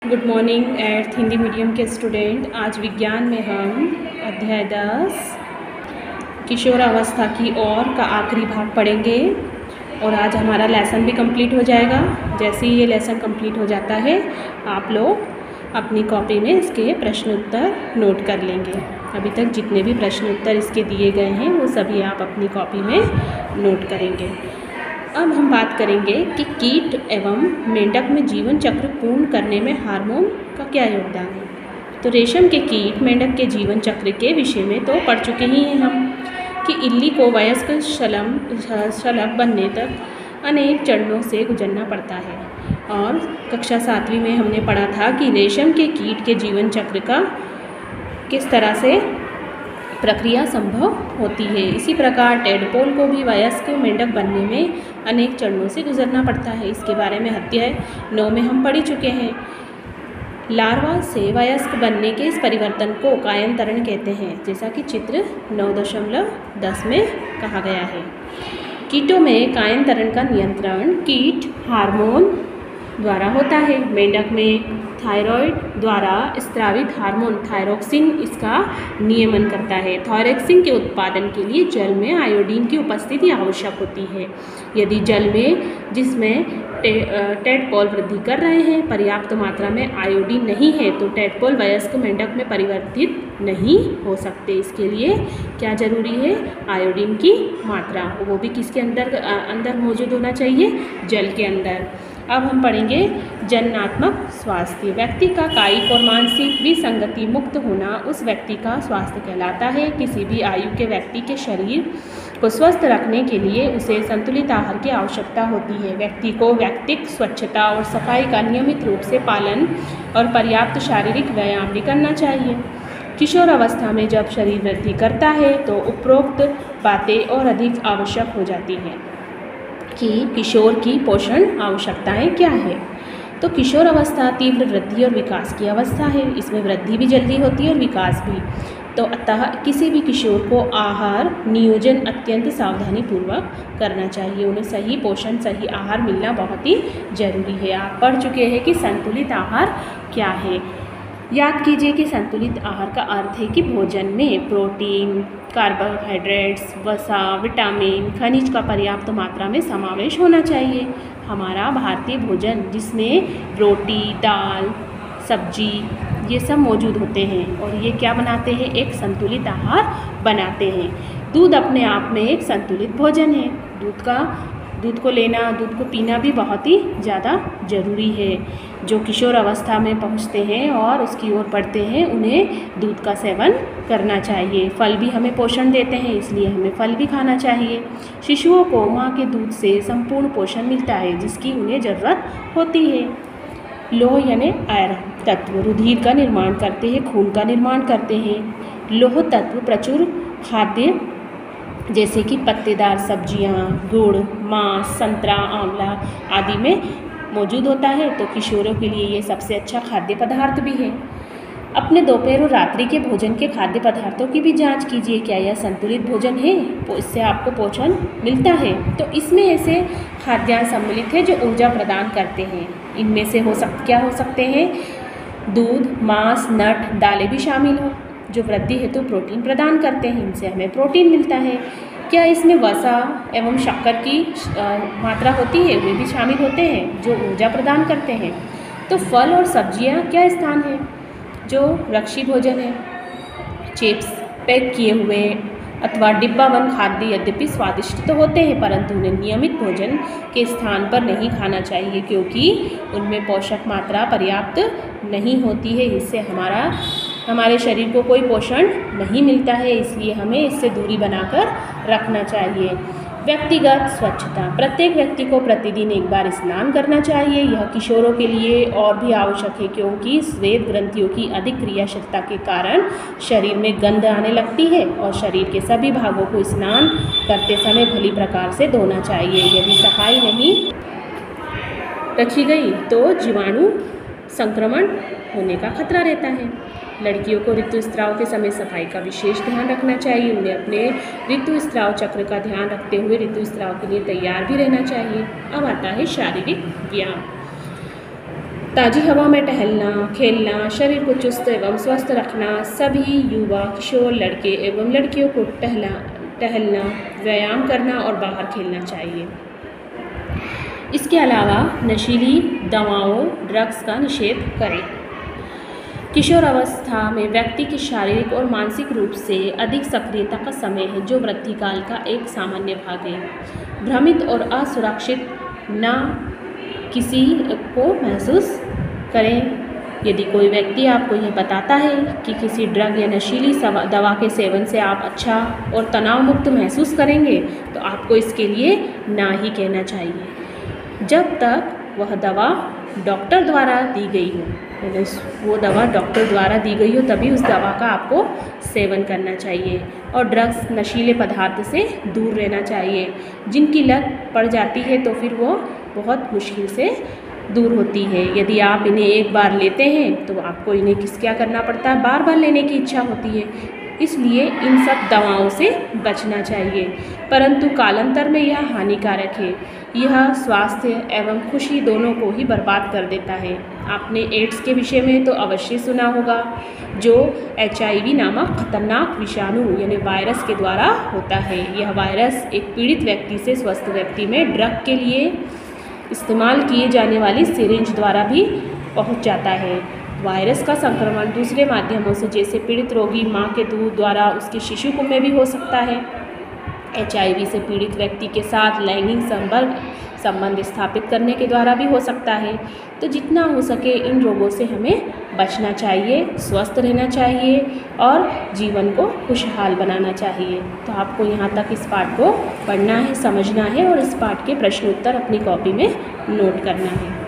Good morning eighth Hindi medium के student. आज विज्ञान में हम अध्याय 10 किशोर अवस्था की ओर का आखिरी भाग पढ़ेंगे और आज हमारा लेसन भी कंप्लीट हो जाएगा। जैसे ही ये लेसन कंप्लीट हो जाता है आप लोग अपनी कॉपी में इसके प्रश्न उत्तर नोट कर लेंगे। अभी तक जितने भी प्रश्न उत्तर इसके दिए गए हैं वो सभी आप अपनी कॉपी में नोट करेंगे। अब हम बात करेंगे कि कीट एवं मेंढक में जीवन चक्र पूर्ण करने में हार्मोन का क्या योगदान है। तो रेशम के कीट मेंढक के जीवन चक्र के विषय में तो पढ़ चुके ही हैं हम कि इल्ली को वयस्क शलभ बनने तक अनेक चरणों से गुजरना पड़ता है। और कक्षा 7वीं में हमने पढ़ा था कि रेशम के कीट के जीवन चक्र का किस तरह से प्रक्रिया संभव होती है। इसी प्रकार टेडपोल को भी वयस्क मेंढक बनने में अनेक चरणों से गुजरना पड़ता है। इसके बारे में अध्याय 9 में हम पढ़ चुके हैं। लार्वा से वयस्क बनने के इस परिवर्तन को कायांतरण कहते हैं, जैसा कि चित्र 9.10 में कहा गया है। कीटों में कायांतरण का नियंत्रण कीट हार्मोन द्वारा होता है। मेंढक में थायराइड द्वारा स्त्रावित हार्मोन थायरोक्सिन इसका नियमन करता है। थायरोक्सिन के उत्पादन के लिए जल में आयोडीन की उपस्थिति आवश्यक होती है। यदि जल में जिसमें टेडपोल वृद्धि कर रहे हैं पर्याप्त मात्रा में आयोडीन नहीं है तो टेडपोल वयस्क मेंढक में परिवर्तित नहीं हो सकते। इसके लिए क्या जरूरी है? आयोडीन की मात्रा, वो भी किसके अंदर मौजूद होना चाहिए? जल के अंदर। अब हम पढ़ेंगे जननात्मक स्वास्थ्य। व्यक्ति का कायिक और मानसिक विसंगति मुक्त होना उस व्यक्ति का स्वास्थ्य कहलाता है। किसी भी आयु के व्यक्ति के शरीर को स्वस्थ रखने के लिए उसे संतुलित आहार की आवश्यकता होती है। व्यक्ति को व्यक्तिगत स्वच्छता और सफाई का नियमित रूप से पालन और पर्याप्त शारीरिक व्यायाम भी करना चाहिए। किशोर अवस्था में जब शरीर वृद्धि करता है तो उपरोक्त बातें और अधिक आवश्यक हो जाती हैं कि किशोर की पोषण आवश्यकताएं क्या है। तो किशोर अवस्था तीव्र वृद्धि और विकास की अवस्था है। इसमें वृद्धि भी जल्दी होती है और विकास भी। तो अतः किसी भी किशोर को आहार नियोजन अत्यंत सावधानी पूर्वक करना चाहिए। उन्हें सही पोषण सही आहार मिलना बहुत ही जरूरी है। आप पढ़ चुके हैं कि संतुलित आहार क्या है। याद कीजिए कि संतुलित आहार का अर्थ है कि भोजन में प्रोटीन, कार्बोहाइड्रेट्स, वसा, विटामिन, खनिज का पर्याप्त मात्रा में समावेश होना चाहिए। हमारा भारतीय भोजन जिसमें रोटी, दाल, सब्जी ये सब मौजूद होते हैं और ये क्या बनाते हैं? एक संतुलित आहार बनाते हैं। दूध अपने आप में एक संतुलित भोजन है। दूध को लेना, दूध को पीना भी बहुत ही ज़्यादा ज़रूरी है। जो किशोर अवस्था में पहुँचते हैं और उसकी ओर बढ़ते हैं उन्हें दूध का सेवन करना चाहिए। फल भी हमें पोषण देते हैं, इसलिए हमें फल भी खाना चाहिए। शिशुओं को माँ के दूध से संपूर्ण पोषण मिलता है जिसकी उन्हें ज़रूरत होती है। लोह यानी आयरन तत्व रुधिर का निर्माण करते हैं, खून का निर्माण करते हैं। लोह तत्व प्रचुर खाद्य जैसे कि पत्तेदार सब्जियां, गुड़, मांस, संतरा, आंवला आदि में मौजूद होता है। तो किशोरों के लिए ये सबसे अच्छा खाद्य पदार्थ भी है। अपने दोपहर और रात्रि के भोजन के खाद्य पदार्थों की भी जांच कीजिए, क्या यह संतुलित भोजन है? तो इससे आपको पोषण मिलता है। तो इसमें ऐसे खाद्यान्न सम्मिलित है जो ऊर्जा प्रदान करते हैं। इनमें से क्या हो सकते हैं? दूध, मांस, नट, दालें भी शामिल हो जो वृद्धि हेतु प्रोटीन प्रदान करते हैं। इनसे हमें प्रोटीन मिलता है। क्या इसमें वसा एवं शक्कर की मात्रा होती है? वे भी शामिल होते हैं जो ऊर्जा प्रदान करते हैं। तो फल और सब्जियां क्या स्थान है? जो रक्षी भोजन है। चिप्स, पैक किए हुए अथवा डिब्बाबंद खाद्य यद्यपि स्वादिष्ट तो होते हैं परंतु उन्हें नियमित भोजन के स्थान पर नहीं खाना चाहिए क्योंकि उनमें पोषक मात्रा पर्याप्त नहीं होती है। इससे हमारे शरीर को कोई पोषण नहीं मिलता है, इसलिए हमें इससे दूरी बनाकर रखना चाहिए। व्यक्तिगत स्वच्छता। प्रत्येक व्यक्ति को प्रतिदिन एक बार स्नान करना चाहिए। यह किशोरों के लिए और भी आवश्यक है क्योंकि श्वेत ग्रंथियों की अधिक क्रियाशीलता के कारण शरीर में गंध आने लगती है और शरीर के सभी भागों को स्नान करते समय भली प्रकार से धोना चाहिए। यदि सफाई नहीं रखी गई तो जीवाणु संक्रमण होने का खतरा रहता है। लड़कियों को ऋतुस्राव के समय सफाई का विशेष ध्यान रखना चाहिए। उन्हें अपने ऋतुस्राव चक्र का ध्यान रखते हुए ऋतुस्राव के लिए तैयार भी रहना चाहिए। अब आता है शारीरिक व्यायाम। ताज़ी हवा में टहलना, खेलना, शरीर को चुस्त एवं स्वस्थ रखना सभी युवा, किशोर, लड़के एवं लड़कियों को टहलना, व्यायाम करना और बाहर खेलना चाहिए। इसके अलावा नशीली दवाओं, ड्रग्स का निषेध करें। किशोर अवस्था में व्यक्ति के शारीरिक और मानसिक रूप से अधिक सक्रियता का समय है, जो वृद्धि काल का एक सामान्य भाग है। भ्रमित और असुरक्षित न किसी को महसूस करें। यदि कोई व्यक्ति आपको यह बताता है कि किसी ड्रग या नशीली दवा के सेवन से आप अच्छा और तनाव मुक्त महसूस करेंगे, तो आपको इसके लिए ना ही कहना चाहिए जब तक वह दवा डॉक्टर द्वारा दी गई हो। वो दवा डॉक्टर द्वारा दी गई हो तभी उस दवा का आपको सेवन करना चाहिए। और ड्रग्स, नशीले पदार्थ से दूर रहना चाहिए। जिनकी लत पड़ जाती है तो फिर वो बहुत मुश्किल से दूर होती है। यदि आप इन्हें एक बार लेते हैं तो आपको इन्हें क्या करना पड़ता है, बार बार लेने की इच्छा होती है। इसलिए इन सब दवाओं से बचना चाहिए, परंतु कालांतर में यह हानिकारक है। यह स्वास्थ्य एवं खुशी दोनों को ही बर्बाद कर देता है। आपने एड्स के विषय में तो अवश्य सुना होगा, जो HIV नामक खतरनाक विषाणु यानी वायरस के द्वारा होता है। यह वायरस एक पीड़ित व्यक्ति से स्वस्थ व्यक्ति में ड्रग के लिए इस्तेमाल किए जाने वाली सिरिंज द्वारा भी पहुंच जाता है। वायरस का संक्रमण दूसरे माध्यमों से, जैसे पीड़ित रोगी मां के दूध द्वारा उसके शिशु में भी हो सकता है। HIV से पीड़ित व्यक्ति के साथ लैंगिक संबंध स्थापित करने के द्वारा भी हो सकता है। तो जितना हो सके इन रोगों से हमें बचना चाहिए, स्वस्थ रहना चाहिए और जीवन को खुशहाल बनाना चाहिए। तो आपको यहाँ तक इस पाठ को पढ़ना है, समझना है और इस पाठ के प्रश्न उत्तर अपनी कॉपी में नोट करना है।